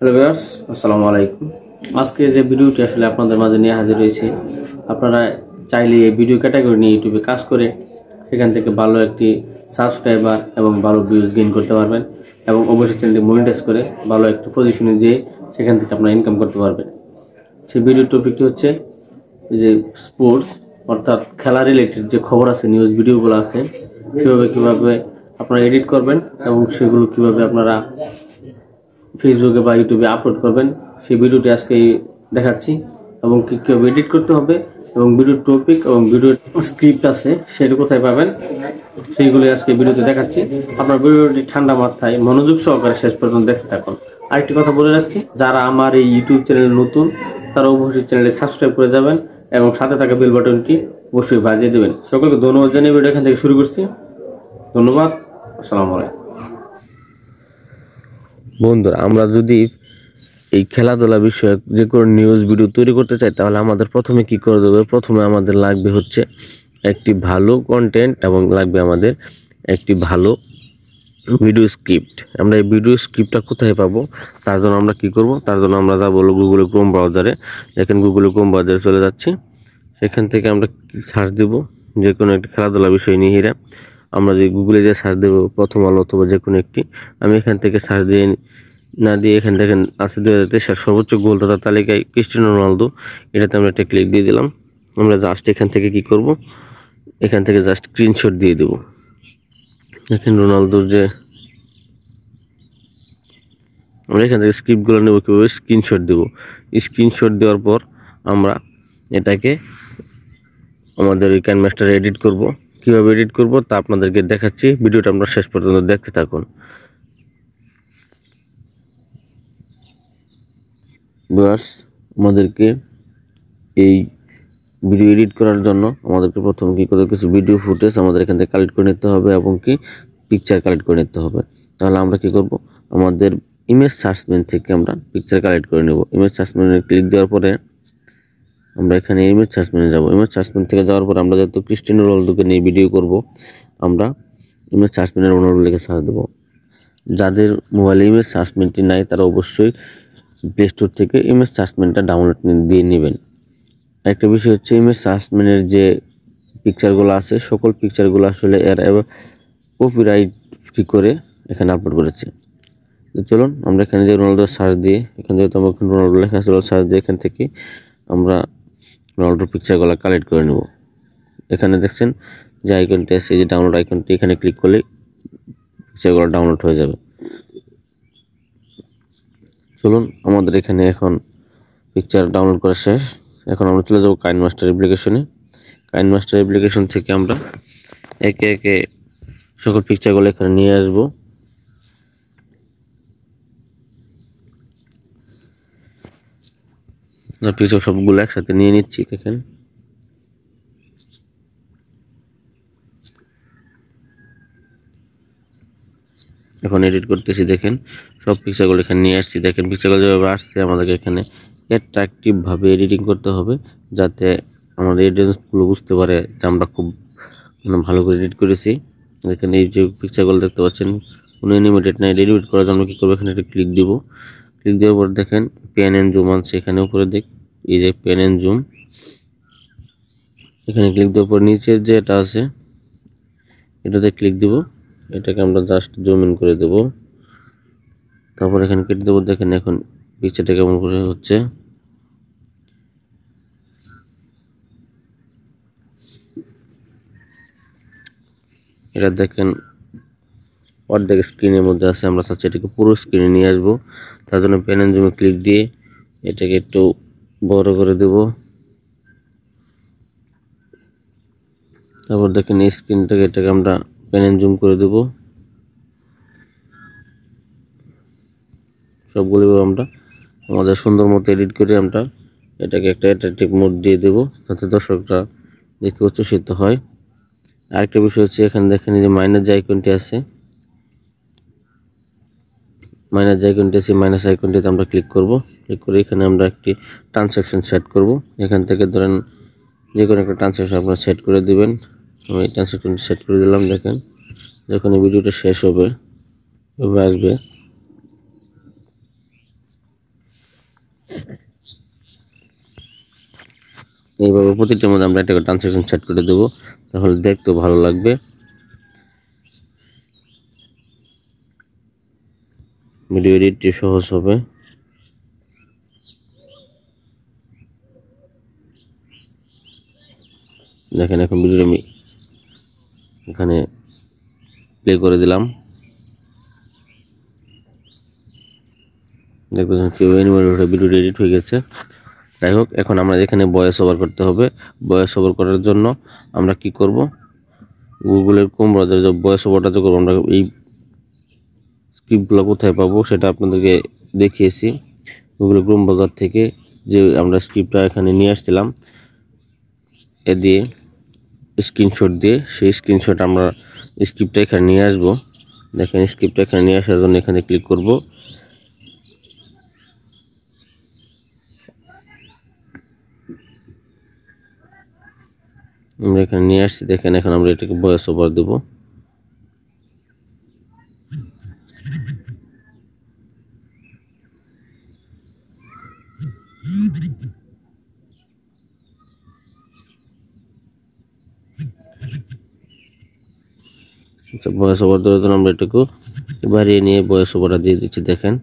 Hello viewers, আসসালামু আলাইকুম। আজকে যে ভিডিওটি আসলে আপনাদের মাঝে নিয়ে হাজির হয়েছি, আপনারা চাইলে এই ভিডিও ক্যাটাগরি নিয়ে ইউটিউবে কাজ করে সেখান থেকে ভালো একটি সাবস্ক্রাইবার এবং ভালো ভিউজ গেইন করতে পারবেন এবং অবশ্যই চ্যানেলটি মনিটাইজ করে ভালো একটি পজিশনে যেয়ে সেখান থেকে আপনারা ইনকাম করতে পারবেন। সেই ভিডিওর টপিকটি হচ্ছে যে স্পোর্টস, অর্থাৎ খেলা রিলেটেড যে খবর আছে, নিউজ ভিডিওগুলো আছে, কীভাবে আপনারা এডিট করবেন এবং সেগুলো কীভাবে আপনারা ফেসবুকে বা ইউটিউবে আপলোড করবেন সেই ভিডিওটি আজকে দেখাচ্ছি এবং কীভাবে এডিট করতে হবে এবং ভিডিওর টপিক এবং ভিডিওর স্ক্রিপ্ট আছে সেটা কোথায় পাবেন সেইগুলি আজকে ভিডিওতে দেখাচ্ছি। আপনার ভিডিওটি ঠান্ডা মাথায় মনোযোগ সহকারে শেষ পর্যন্ত দেখতে থাকুন। আরেকটি কথা বলে রাখছি, যারা আমার এই ইউটিউব চ্যানেল নতুন তারা অবশ্যই চ্যানেলে সাবস্ক্রাইব করে যাবেন এবং সাথে থাকা বেল বাটনটি অবশ্যই বাজিয়ে দেবেন। সকলকে ধন্যবাদ জানিয়ে ভিডিও এখান থেকে শুরু করছি। ধন্যবাদ, আসসালামু আলাইকুম। বন্ধুরা, আমরা যদি এই খেলাধুলা বিষয়ক যে কোনো নিউজ ভিডিও তৈরি করতে চাই তাহলে আমাদের প্রথমে কি করে দেবে, প্রথমে আমাদের লাগবে হচ্ছে একটি ভালো কন্টেন্ট এবং লাগবে আমাদের একটি ভালো ভিডিও স্ক্রিপ্ট। আমরা এই ভিডিও স্ক্রিপ্টটা কোথায় পাবো, তার জন্য আমরা কি করব, তার জন্য আমরা যাবো গুগল ক্রোম ব্রাউজারে। দেখেন গুগল ক্রোম ব্রাউজারে চলে যাচ্ছি, সেখান থেকে আমরা সার্চ দেব যে কোনো একটি খেলাধুলা বিষয় নিয়ে। আমরা যে গুগলে যে সার্চ দেবো প্রথম আলো অথবা যে কোনো একটি, আমি এখান থেকে সার্চ দিয়ে না দিয়ে এখান থেকে আছে 2023 সর্বোচ্চ গোলদাতার তালিকায় ক্রিস্টিয়ানো রোনালদো, এটাতে আমরা একটা ক্লিক দিয়ে দিলাম। আমরা জাস্ট এখান থেকে কি করব, এখান থেকে জাস্ট স্ক্রিনশট দিয়ে দেব। দেখেন রোনালদোর যে আমরা এখান থেকে স্ক্রিপ্টগুলো নেব, কীভাবে স্ক্রিনশট দেব। স্ক্রিনশট দেওয়ার পর আমরা এটাকে আমাদের ওই ক্যানভাসটা এডিট করব। কীভাবে এডিট করব তা আপনাদেরকে দেখাচ্ছি, ভিডিওটা আমরা শেষ পর্যন্ত দেখতে থাকুন। ভিউয়ার্স, আমাদেরকে এই ভিডিও এডিট করার জন্য আমাদেরকে প্রথমে কী করতে, কিছু ভিডিও ফুটেজ আমাদের এখান থেকে কালেক্ট করে নিতে হবে এবং কি পিকচার কালেক্ট করে নিতে হবে। তাহলে আমরা কি করব, আমাদের ইমেজ সার্চমেন্ট থেকে আমরা পিকচার কালেক্ট করে নেব। ইমেজ সার্চমেন্টে ক্লিক দেওয়ার পরে আমরা এখানে ইমেজ সার্চমেন্টে যাব। ইমেজ সার্চমেন্ট থেকে যাওয়ার পর আমরা যেহেতু ক্রিস্টিয়ানো রোনালদোকে নিয়ে ভিডিও করব, আমরা ইমেজ সার্চমেন্টে রোনালদো লিখে সার্চ দেবো। যাদের মোবাইলে ইমেজ সার্চমেন্টটি নাই তারা অবশ্যই প্লে স্টোর থেকে ইমেজ সার্চমেন্টটা ডাউনলোড দিয়ে নেবেন। একটা বিষয় হচ্ছে, ইমেজ সার্চমেন্টের যে পিকচারগুলো আছে সকল পিকচারগুলো আসলে এরা কপিরাইট ফ্রি করে এখানে আপলোড করেছে। তো চলুন আমরা এখানে যে রোনালদো সার্চ দিয়ে, এখান থেকে আমরা রোনালদো লেখা আছে সার্চ দিয়ে এখান থেকে আমরা রোনালদোর পিকচারগুলো কালেক্ট করে নেব। এখানে দেখছেন যে আইকনটি আছে, এই যে ডাউনলোড আইকনটি, এখানে ক্লিক করলে পিকচারগুলো ডাউনলোড হয়ে যাবে। চলুন আমাদের এখানে এখন পিকচার ডাউনলোড করা শেষ। এখন আমরা চলে যাব কাইনমাস্টার অ্যাপ্লিকেশনে। কাইনমাস্টার অ্যাপ্লিকেশন থেকে আমরা একে একে সকল পিকচারগুলো এখানে নিয়ে আসবো। পিকচার সবগুলো একসাথে নিয়ে নিচ্ছি। দেখেন এখন এডিট করতেছি। দেখেন সব পিকচারগুলো এখানে নিয়ে আসছি। দেখেন পিকচারগুলো যেভাবে আসছে আমাদেরকে এখানে অ্যাট্রাকটিভভাবে এডিটিং করতে হবে, যাতে আমাদের অডিয়েন্সগুলো বুঝতে পারে যে আমরা খুব ভালো করে এডিট করেছি। এখানে এই যে পিকচারগুলো দেখতে পাচ্ছেন কোনো অ্যানিমেটেড নাই। এডিট করার জন্য কী করবো, এখানে একটা ক্লিক দিব। ক্লিক দেওয়ার পর দেখেন প্যান অ্যান্ড জুম আছে, এখানে উপরে এই যে প্যান অ্যান্ড জুম, এখানে ক্লিক দেওয়ার পর নিচের যে এটা আছে এটাতে ক্লিক দিব। এটাকে আমরা জাস্ট জুম ইন করে দেব, তারপর এখানে কেটে দেবো। দেখেন এখন পিকচারটা কেমন করে হচ্ছে। এটা দেখেন অর্ধেক স্ক্রিনের মধ্যে আছে, আমরা চাচ্ছি এটাকে পুরো স্ক্রিনে নিয়ে আসবো। তার জন্য প্যান এন্ড জুমে ক্লিক দিয়ে এটাকে একটু বড় করে দেব। তারপর দেখেন এই স্ক্রিনটাকে, এটাকে আমরা প্যান এন্ড জুম করে দেব। সবগুলো আমরা আমাদের সুন্দর মতো এডিট করে আমরা এটাকে একটা অ্যাট্রাকটিভ মোড দিয়ে দেব, যাতে দর্শকরা দেখতে উচ্ছ্বসিত হয়। আরেকটা বিষয় হচ্ছে, এখানে দেখেন যে মাইনাস যে আইকনটি আছে, মাইনাস আইকনটিতে আমরা ক্লিক করব। ক্লিক করে এখানে আমরা একটি ট্রান্সাকশন সেট করব। এখান থেকে ধরেন যে কোনো একটা ট্রান্সাকশন আপনারা সেট করে দিবেন। আমি এই ট্রান্সাকশনটি সেট করে দিলাম। দেখেন যখন এই ভিডিওটা শেষ হবে এভাবে আসবে। এইভাবে প্রতিটার মধ্যে আমরা একটা করে ট্রান্সলেশন সেট করে দেবো, তাহলে দেখতেও ভালো লাগবে। ভিডিও এডিটটি সহজ হবে। দেখেন এখন ভিডিওটা আমি এখানে প্লে করে দিলাম, দেখতেছেন ভিডিওটি এডিট হয়ে গেছে। যাই হোক, এখন আমরা এখানে ভয়েস ওভার করতে হবে। ভয়েস ওভার করার জন্য আমরা কি করব, গুগলের ক্রোম ব্রাউজারে যে ভয়েস ওভারটা যে করবো, আমরা এই স্ক্রিপ্টগুলো কোথায় পাবো সেটা আপনাদেরকে দেখিয়েছি। গুগল ক্রোম ব্রাউজার থেকে যে আমরা স্ক্রিপ্টটা এখানে নিয়ে আসছিলাম, এ দিয়ে স্ক্রিনশট দিয়ে, সেই স্ক্রিনশট আমরা স্ক্রিপ্টটা এখানে নিয়ে আসবো। দেখেন স্ক্রিপ্টটা এখানে নিয়ে আসার জন্য এখানে ক্লিক করব। আমরা এখানে নিয়ে আসছি, দেখেন এখন আমরা এটাকে ভয়েস ওভার দেব। ভয়েস ওভার দেওয়ার জন্য আমরা এটাকে বাড়িয়ে নিয়ে ভয়েস ওভারটা দিয়ে দিচ্ছি। দেখেন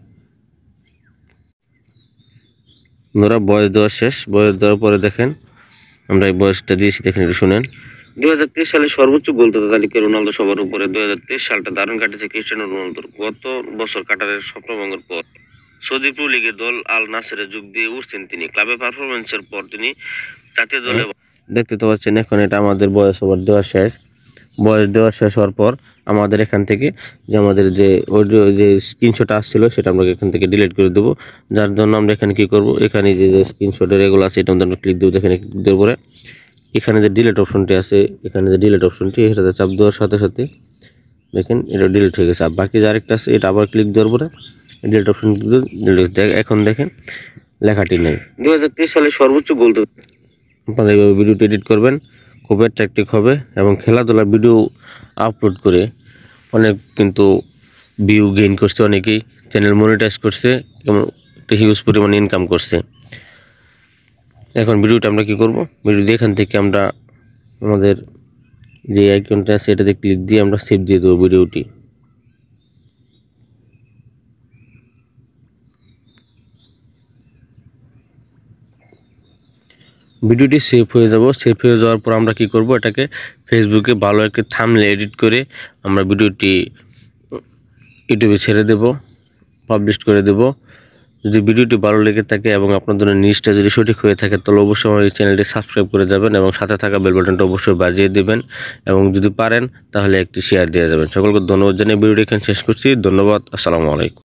আমরা ভয়েস দেওয়া শেষ। ভয়েস দেওয়ার পরে দেখেন আমরা এই ভয়েসটা দিয়েছি, দেখেন একটু শুনেন। 2023 সালে সর্বোচ্চ গোলদাতা তালিকায় রোনালদো সবার উপরে। 2023 সালটা দারুণ কাটেছে ক্রিস্টিয়ানো রোনালদোর। গত বছর কাটারের স্বপ্নভঙ্গের পর সৌদি প্রো লিগের দল আল নাসেরে যোগ দিয়ে উঠছেন তিনি। ক্লাবে পারফরমেন্সের পর তিনি জাতীয় দলে দেখতে তো পাচ্ছেন। এখন এটা আমাদের ভয়েস ওভার দেওয়া শেষ। ভয়েস দেওয়া শেষ হওয়ার পর আমাদের এখান থেকে যে আমাদের যে অডিও যে স্ক্রিনশট আসছিল সেটা আমরা এখান থেকে ডিলিট করে দেবো। যার জন্য আমরা এখানে কি করব, এখানে যে স্ক্রিনশটের এগুলো আছে এটা আমরা ক্লিক দেবো। এখানে ক্লিক দেওয়ার পরে এখানে যে ডিলিট অপশনটি আছে, এখানে যে ডিলিট অপশনটি এটাতে চাপ দেওয়ার সাথে সাথে দেখেন এটা ডিলিট হয়ে গেছে। আর বাকি যে আরেকটা আছে এটা আবার ক্লিক দেওয়ার পরে ডিলিট অপশন ডিলিট। এখন দেখেন লেখাটি নেই। 2023 সালে সর্বোচ্চ গোল। আপনারা এইভাবে ভিডিওটি এডিট করবেন, খুব অ্যাট্রাকটিভ হবে এবং খেলাধুলার ভিডিও আপলোড করে অনেক কিন্তু ভিউ গেইন করছে, অনেকেই চ্যানেল মনিটাইজ করছে এবং একটা হিউজ পরিমাণে ইনকাম করছে। এখন ভিডিওটা আমরা কি করব, ভিডিও এখান থেকে আমরা আমাদের যে আইকনটা আছে এটাতে ক্লিক দিয়ে আমরা সেভ দিয়ে দেবো ভিডিওটি। ভিডিওটি সেভ হয়ে যাব। সেভ হয়ে যাওয়ার পর আমরা কি করব, এটাকে ফেসবুকে ভালো একটা থাম্বনেল এডিট করে আমরা ভিডিওটি ইউটিউবে ছেড়ে দেব, পাবলিশ করে দেব। যদি ভিডিওটি ভালো লেগে থাকে এবং আপনাদের নিউজটা যদি সঠিক হয়ে থাকে তাহলে অবশ্যই আমার এই চ্যানেলটি সাবস্ক্রাইব করে যাবেন এবং সাথে থাকা বেল বাটনটা অবশ্যই বাজিয়ে দেবেন এবং যদি পারেন তাহলে একটি শেয়ার দিয়ে যাবেন। সকলকে ধন্যবাদ জানিয়ে ভিডিওটি এখানে শেষ করছি। ধন্যবাদ। আসসালামু আলাইকুম।